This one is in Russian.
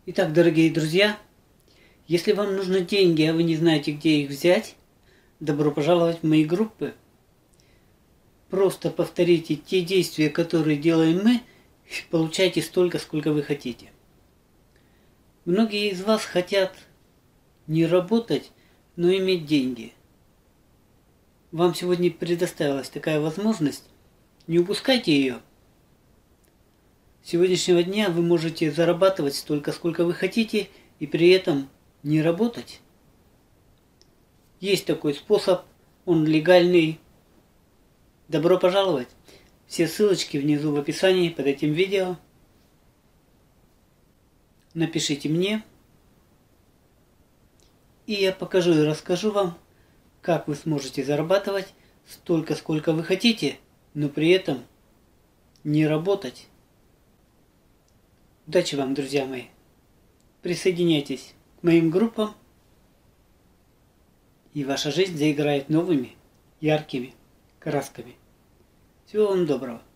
Итак, дорогие друзья, если вам нужны деньги, а вы не знаете, где их взять, добро пожаловать в мои группы. Просто повторите те действия, которые делаем мы, и получайте столько, сколько вы хотите. Многие из вас хотят не работать, но иметь деньги. Вам сегодня предоставилась такая возможность, не упускайте ее. С сегодняшнего дня вы можете зарабатывать столько, сколько вы хотите, и при этом не работать. Есть такой способ, он легальный. Добро пожаловать! Все ссылочки внизу в описании под этим видео. Напишите мне, и я покажу и расскажу вам, как вы сможете зарабатывать столько, сколько вы хотите, но при этом не работать. Удачи вам, друзья мои! Присоединяйтесь к моим группам, и ваша жизнь заиграет новыми, яркими красками. Всего вам доброго!